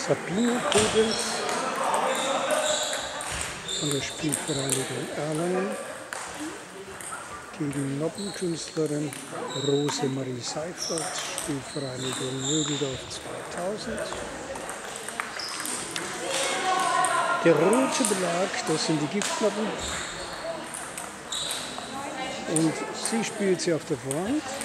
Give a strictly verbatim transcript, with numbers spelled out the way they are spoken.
Sabine Kobels von der Spielvereinigung Erlangen gegen Noppenkünstlerin Rosemarie Seifert, Spielvereinigung Mögeldorf zweitausend. Der rote Belag, das sind die Giftnoppen. Und sie spielt sie auf der Vorhand.